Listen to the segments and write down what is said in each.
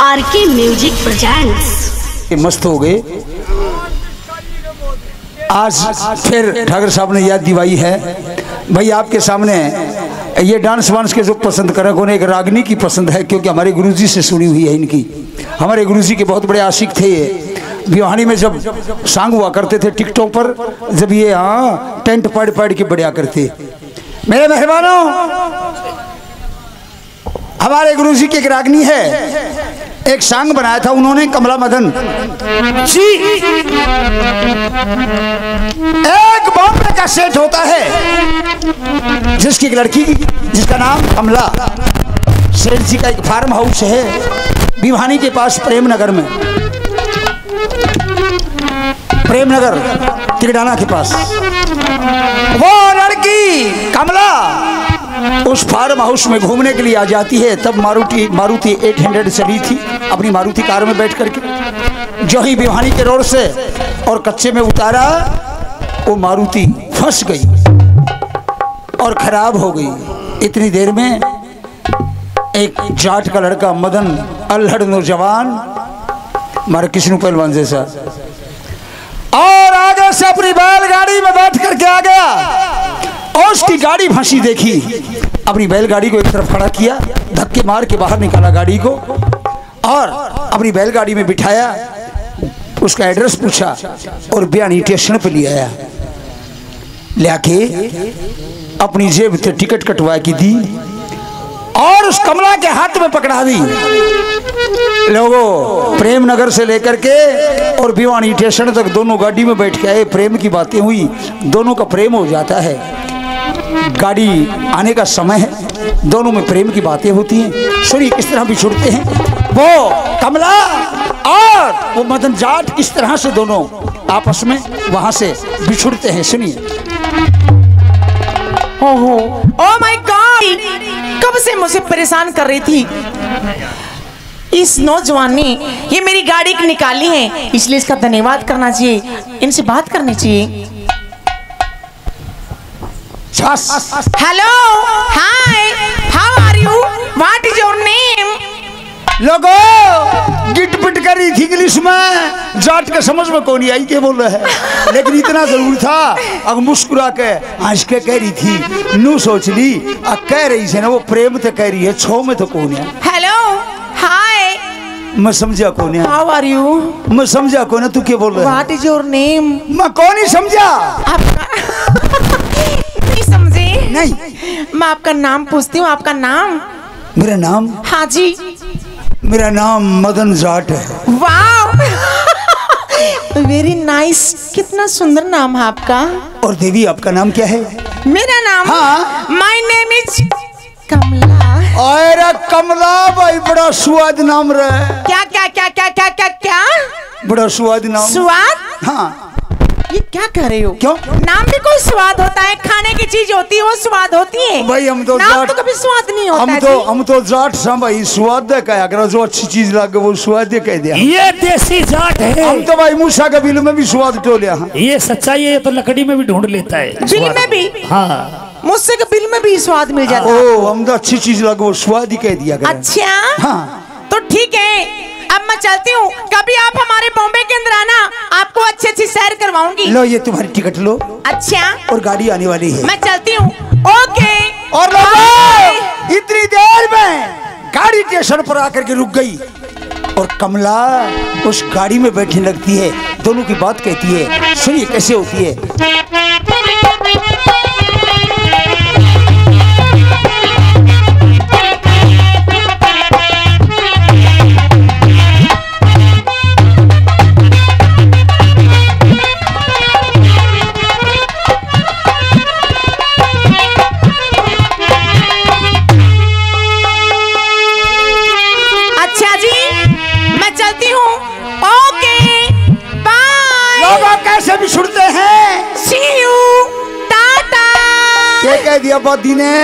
RK music presents. मस्त हो गए। आज फिर ठाकर साहब ने याद दिवाई है भाई आपके सामने। ये डांस वांस के जो पसंद करे उन्हें एक रागनी की पसंद है, क्योंकि हमारे गुरुजी से सुनी हुई है इनकी। हमारे गुरुजी के बहुत बड़े आशिक थे ये। भिवानी में जब सांग हुआ करते थे टिकटों पर, जब ये टेंट पड़ के बढ़िया करते। मेरे मेहमानों, हमारे गुरुजी की एक रागनी है, एक सांग बनाया था उन्होंने कमला मदन जी। एक बॉम्बे का सेठ होता है जिसकी एक लड़की जिसका नाम कमला। सेठ जी का एक फार्म हाउस है भिवानी के पास प्रेमनगर में, प्रेमनगर तिगड़ाना के पास। वो लड़की कमला उस फार्म हाउस में घूमने के लिए आ जाती है। तब मारुति 800 चली थी अपनी मारुति कार में बैठ करके। जो ही भिवानी के रोड से और कच्चे में उतारा, वो मारुति फंस गई और खराब हो गई। इतनी देर में एक जाट का लड़का मदन, अल्हड़ नौजवान, हमारे किशनु पहलवान जैसा, और आगे से अपनी बैलगाड़ी में बैठ करके आ गया और उसकी गाड़ी फंसी देखी। अपनी बैलगाड़ी को एक तरफ खड़ा किया, धक्के मार के बाहर निकाला गाड़ी को और अपनी बैलगाड़ी में बिठाया। उसका एड्रेस पूछा और भिवानी स्टेशन पर ले आया। लेके अपनी जेब से टिकट कटवा के दी और उस कमला के हाथ में पकड़ा दी। लोगों, प्रेमनगर से लेकर के और भिवानी स्टेशन तक दोनों गाड़ी में बैठ के आए। प्रेम की बातें हुई, दोनों का प्रेम हो जाता है। गाड़ी आने का समय है, दोनों में प्रेम की बातें होती हैं। सुनिए किस तरह बिछुड़ते हैं वो कमला और वो मदन जाट, किस तरह से दोनों आपस में वहां से बिछुड़ते हैं। सुनिए। ओहो, ओह माय गॉड, कब से मुझे परेशान कर रही थी इस नौजवान ने। ये मेरी गाड़ी निकाली है, इसलिए इसका धन्यवाद करना चाहिए, इनसे बात करनी चाहिए। Hello, hi, how are you, what is your name? लोगों, गिट पिट कर रही थी इंग्लिश में, जाट के समझ में कौन आई के बोल रहे है, लेकिन इतना जरूर था। अब मुस्कुरा के हंस के कह रही थी, नू सोच ली अब कह रही है ना, वो प्रेम तो कह रही है, छो में तो कौन है। हेलो, हाय, मैं समझा कौन है। हाउ आर यू, मैं समझा कौन है, तू क्या बोल रहा है। What is your name? मैं कौन ही समझा। नहीं समझे? नहीं, मैं आपका नाम पूछती हूँ, आपका नाम? मेरा नाम? हाँ जी। मेरा नाम मदन जाट है। वाव, वेरी नाइस, कितना सुंदर नाम है आपका। और देवी, आपका नाम क्या है? मेरा नाम? हाँ, माय नेम इज कमला। अरे कमला भाई, बड़ा स्वाद नाम रहा। क्या क्या क्या क्या क्या क्या क्या? बड़ा स्वाद नाम। स्वाद? हाँ। ये क्या कर रहे हो? क्यों? नाम भी कोई स्वाद होता है, खाने की चीज होती है वो स्वाद होती है भाई। हम तो नाम तो कभी स्वाद नहीं होता। हम तो जाट सा भाई, स्वाद दे कहा, अगर जो अच्छी चीज लगे वो स्वाद दे कह दिया। ये देसी जाट है। हम तो भाई मूसा के बिल में भी स्वाद टोलिया। ये सच्चाई है, तो लकड़ी में भी ढूंढ लेता है। बिल में भी? हाँ, मुझसे के बिल में भी स्वाद मिल जाता है। ओ, हम तो अच्छी चीज लगे वो स्वाद ही कह दिया। अच्छा, हाँ, तो ठीक है, अब मैं चलती हूँ। कभी आप हमारे बॉम्बे के अंदर आना, आपको अच्छी अच्छी सैर करवाऊंगी। लो, ये तुम्हारी टिकट लो। अच्छा, और गाड़ी आने वाली है। मैं चलती हूँ। ओके। और लोगों, इतनी देर में गाड़ी स्टेशन पर आकर के रुक गई और कमला उस गाड़ी में बैठने लगती है, दोनों की बात कहती है। सुनिए कैसे होती है। कैसे भी छुड़ते हैं। See you, Tata. क्या कह दिया बादी ने?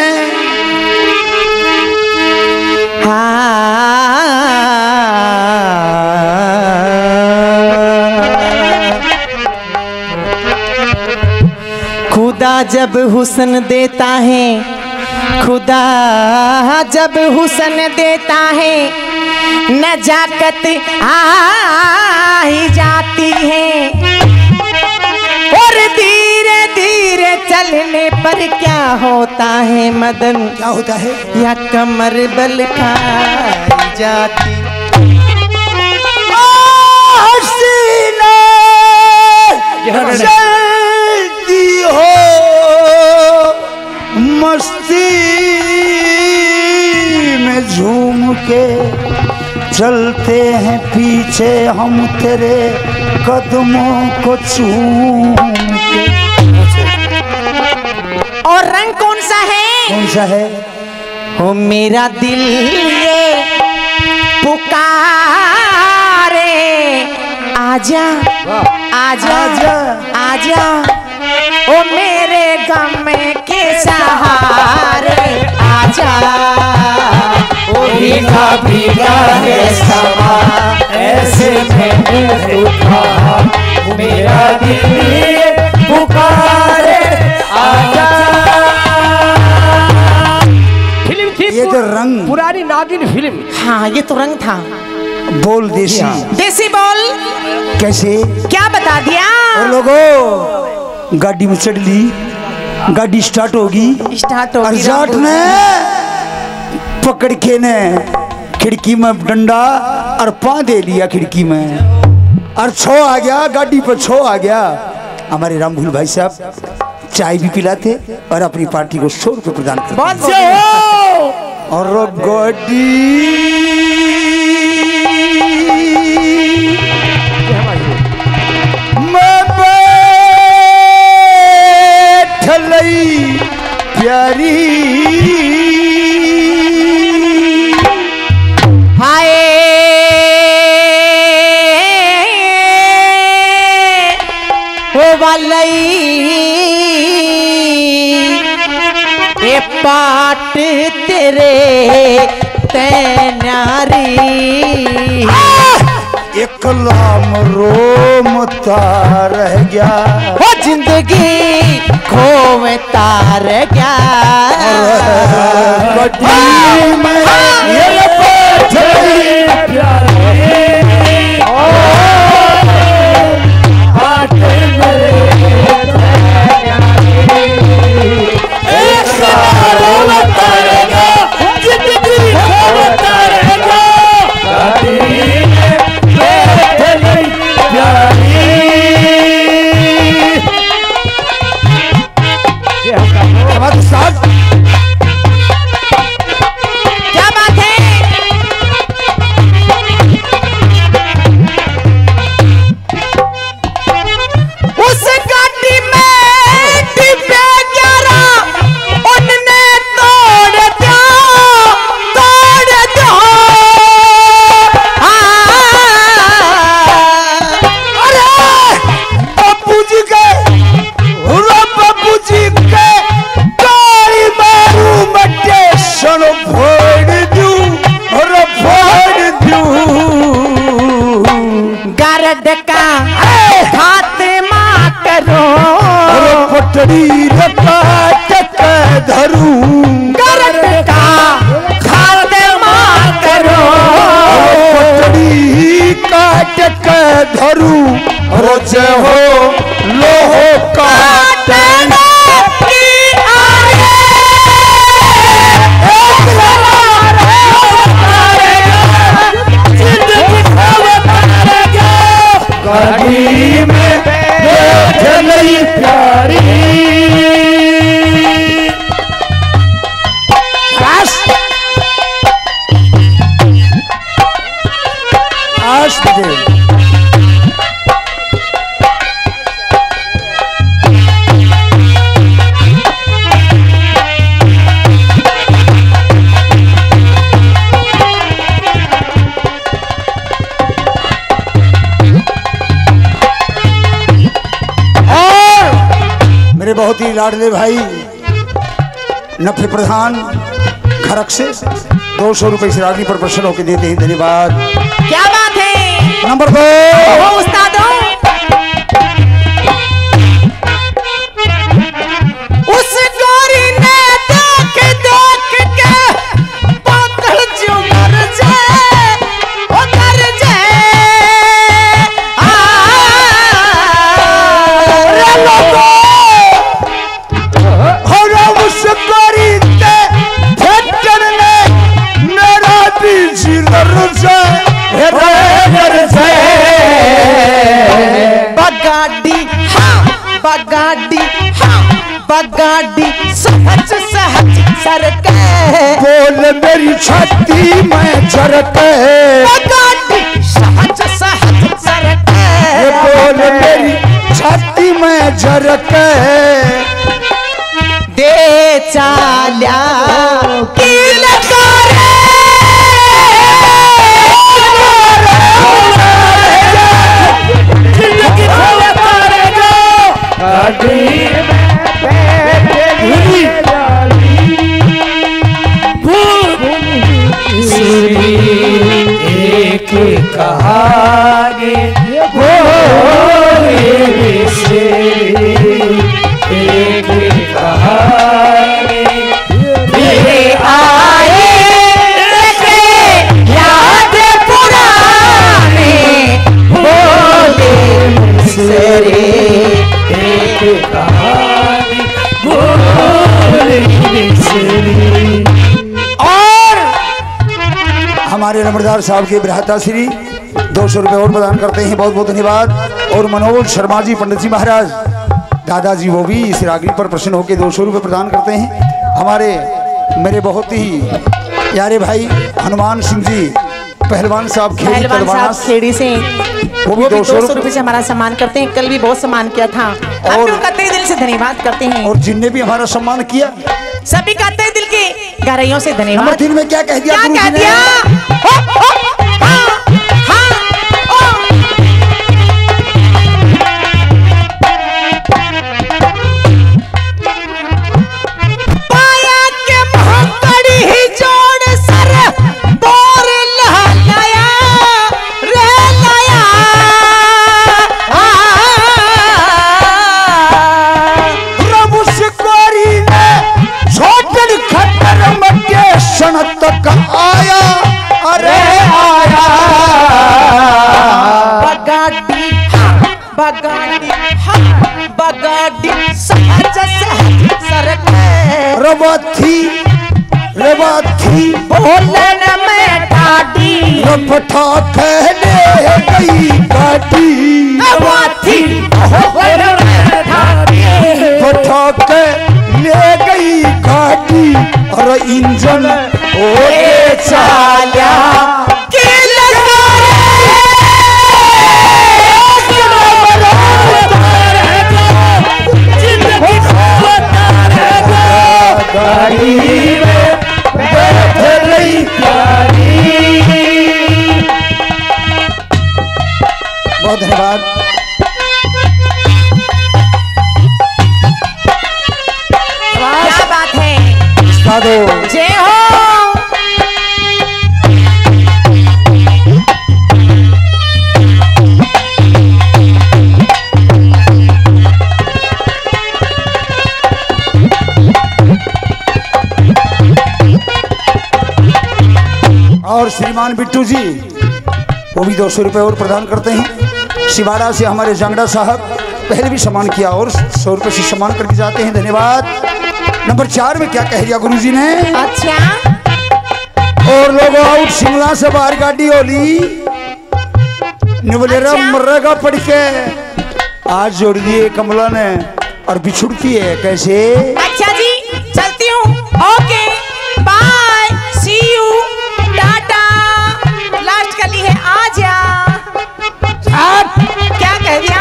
खुदा जब हुस्न देता है, खुदा जब हुस्न देता है नजाकत आ ही जाती है और धीरे धीरे चलने पर क्या होता है मदन, क्या होता है? या कमर बल खाई जाती। हसीना चलती हो मस्ती में झूम के, चलते हैं पीछे हम तेरे कदमों को चूम के। और रंग कौन सा है? कौन सा है? हो मेरा दिल ये पुकारे, आजा आजा आजा। आजा ओ मेरे गम के सहारे, आजा ओ भीगा भीगा है समा ऐसे में उठा, मेरा दिल ये पुकारे, आजा। फिल्म थी ये तो रंग, पुरानी नागिन फिल्म। हाँ ये तो रंग था। बोल देसी। देसी बोल कैसे? क्या बता दिया? और लोगों गाड़ी में चढ़ ली, गाड़ी स्टार्ट होगी, स्टार्ट हो और गई। जाट ने पकड़ के ने खिड़की में डंडा और पा दे लिया खिड़की में, और छो आ गया गाड़ी पर, छो आ गया। हमारे रामभूल भाई साहब चाय भी पिलाते और अपनी पार्टी को 100 रुपये प्रदान करते। बहुत से और गाड़ी मैं बैठलई प्यारी, हाय ओ वालई ए पाट तेरे तैनारी, एक लाम रोमता रह गया, वो जिंदगी खोवता रह गया। गाड़ी में ये बैठलई क्या बात है? उस गाड़ी में डिब्बे 11 उनने तोड़ दिया, तोड़ दिया। अरे बापू जी के, बापू जी के गाड़ी मारू मटे सन फोड़ दूं और फोड़ दूं। गारड का खात्मा करो, और पटड़ी काट के धरूं, गारड का खात्मा करो, पटड़ी काट के धरूं, रोज हो लोहो काटना की आगे गाड़ी में बैठलई प्यारी। आश बजे मेरे बहुत ही लाडले भाई नफे प्रधान खरक से 200 रुपए से रागनी पर प्रश्न होकर देते हैं। धन्यवाद। क्या बात है? नंबर 2 ओ उस्तादों, उस गोरी ने देख देख के पागल जो मर जाए, सरके, सहज सहज सरके, ये बोल मेरी छाती में झरके, दे चाल्या की लकारे, एक कहानी वो से एक कहानी मेरे आए याद पुराने बोले मुझसे, एक कहानी बोले से। और हमारे नंबरदार साहब के बृहता श्री 200 रुपये और प्रदान करते हैं, बहुत बहुत धन्यवाद। और मनोज शर्मा जी पंडित जी महाराज दादाजी वो भी इस रागनी पर प्रसन्न होकर 200 रुपये प्रदान करते हैं। हमारे मेरे बहुत ही प्यारे भाई हनुमान सिंह जी पहलवान साहब खेड़ी से वो भी 200 रुपये से हमारा सम्मान करते हैं। कल भी बहुत सम्मान किया था, हम लोग का तहे दिल से धन्यवाद करते हैं। और जिनने भी हमारा सम्मान किया सभी का तहे दिल के गहराइयों से धन्यवाद। नंबर 3 में क्या कह दिया? क्या कह दिया? तक आया, अरे आया बगाड़ी बगाड़ी सहज सहज सरके, रवाथी बोलन में ठाडी, रपटा कहने गई गाड़ी, रवाथी बोलन में ठाडी, पटा के ले गई गाड़ी, और इंजन ओए चाल्या की लकारे, गाड़ी में बैठ रही प्यारी। बहुत धन्यवाद। क्या बात है, जय हो। और श्रीमान बिट्टू जी वो भी 200 रुपये और प्रदान करते हैं। शिवाड़ा से हमारे जांगड़ा साहब पहले भी सम्मान किया और 100 रुपये से सम्मान करके जाते हैं, धन्यवाद। नंबर 4 में क्या कह दिया गुरुजी ने? अच्छा, और लोग आउट शिमला से बाहर गाड़ी होली निवलेरा मर्रेगा पड़ के आज जोड़ दिए कमला ने और बिछुड़ती है कैसे? अच्छा जी, चलती हूँ, okay bye, see you, tata, last गली है, आ जा। क्या कह दिया?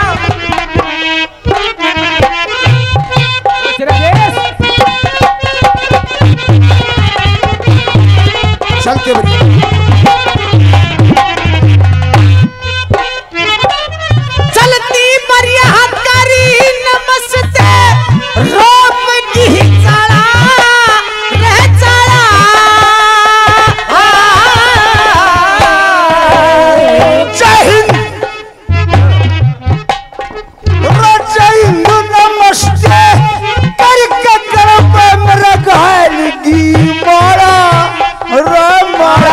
चलते बड़ी चलती मरिया करी नमस्ते, रोप की चढ़ा रह चढ़ा, जय हिंद नमस्ते करके करब मेरा घायल की मारा मारा।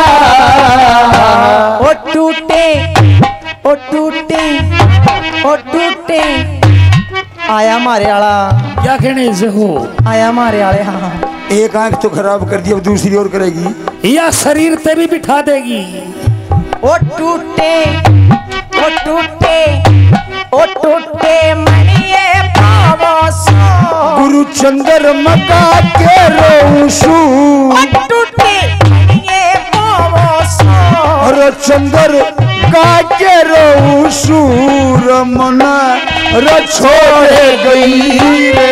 ओ टूटे ओ टूटे ओ टूटे, आया मारे आला, क्या कहने से हो? आया मारे आले। हाँ, एक आंख तो खराब कर दी, अब दूसरी और करेगी या शरीर पे भी बिठा देगी। ओ टूटे ओ टूटे ओ टूटे मनिए पावसो, गुरु चंद्रमा का के रोशू, ओ टूटे मनिए पावसो, अरे चंदर काके रो सूर मन रे छोड़े गई रे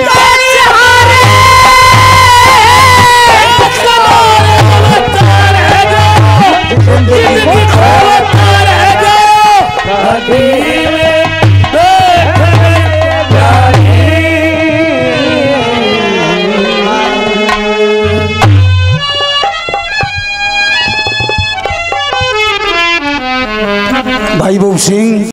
भाई बहू सिंह